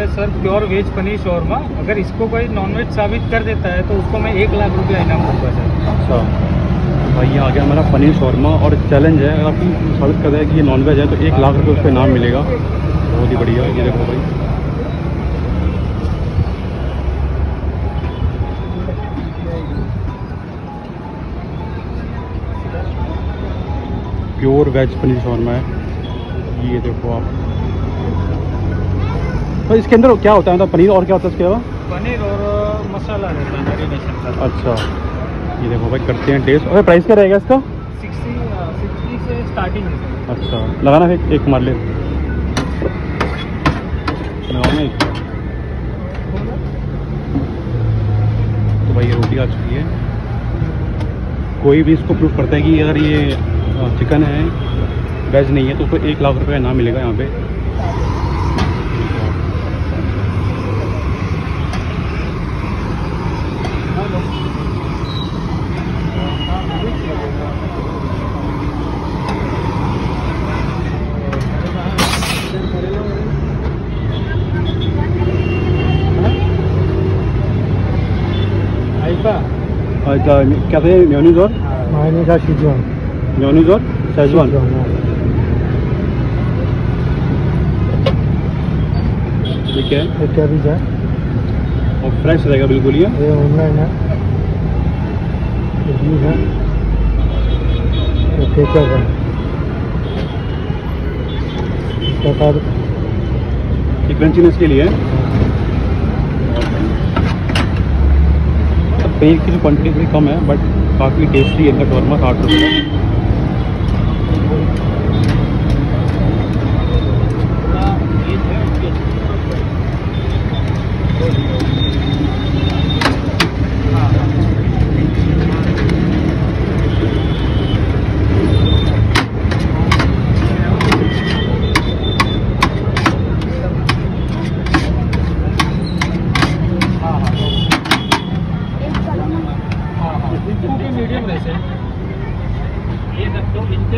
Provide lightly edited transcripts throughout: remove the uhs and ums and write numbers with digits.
है sir pure veg paneer shawarma. अगर इसको कोई नॉनवेज साबित कर देता है तो उसको मैं 1 लाख रुपया इनाम दूंगा सर। अच्छा भाई, ये आ गया हमारा पनीर शौरमा और चैलेंज है, अगर आपकी साबित कर है कि ये नॉनवेज है तो 1 लाख रुपये उसको इनाम मिलेगा। बहुत ही बढ़िया। ये देखो भाई, प्योर वेज पनीर शौरमा है। ये देखो आप, तो इसके अंदर क्या होता है, मतलब पनीर और क्या होता है इसके अलावा? पनीर और मसाला रहता है मैरिनेशन का। अच्छा, ये देखो भाई, करते हैं टेस्ट। और प्राइस क्या रहेगा इसका? 60 से स्टार्टिंग है। अच्छा, लगाना है एक मार ले, लगाना एक। तो भाई ये रोटी आ चुकी है। कोई भी इसको प्रूफ करता है कि अगर ये चिकन है, वेज नहीं है, तो उसको 1 लाख रुपये इनाम मिलेगा यहाँ पे। अच्छा, क्या थे? मेयोनीज और मेयोनीज और शेजवान। ठीक है, कैबेज है और फ्रेश रहेगा बिल्कुल। ये ऑनलाइन है, बीफ है, केचप है, इसके बाद क्रंचीनेस के लिए है। पनीर की जो क्वांटिटी थोड़ी कम है, बट काफ़ी टेस्टी है इनका शौरमा। 60 रुपये का। मीडियम रहते हैं ये रख दो, इनके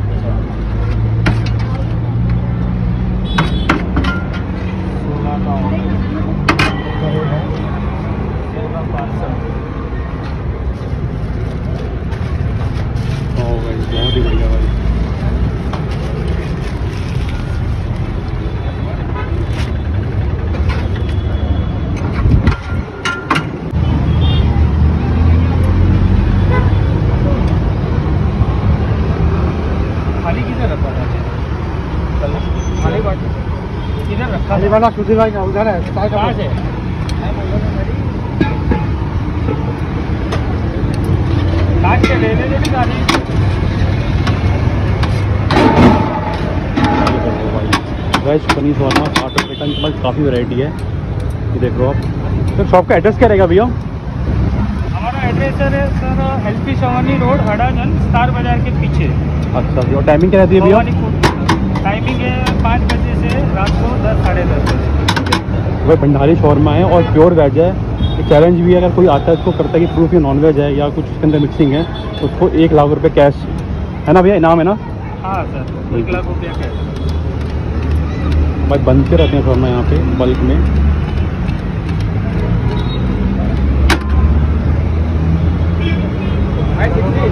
बहुत ही बढ़िया भाई। खाली वाला सुधी भाई का उधर है। कहाँ से? काट के ले ले भी गाड़ी। वेज पनीर शौरमा 60 रुपये का। इनके पास काफ़ी वैरायटी है, ये देख लो आप। तो शॉप का एड्रेस क्या रहेगा भैया? हमारा एड्रेस है sir LP Sawani road, Hadaganj, star बाजार के पीछे। अच्छा, और टाइमिंग क्या रहती है भैया? टाइमिंग है 5 बजे से रात को 10 साढ़े 10 बजे। भाई भंडारी शौरमा है और प्योर वेज है। एक चैलेंज भी है, अगर कोई आता है इसको करता है कि प्रूफ ये नॉन वेज है या कुछ उसके अंदर मिक्सिंग है, तो उसको 1 लाख रुपये कैश है ना भैया, इनाम है ना? हाँ सर, 1 लाख रुपया कैश। भाई बनते रहते हैं शौरमा यहाँ पे बल्क में। भाई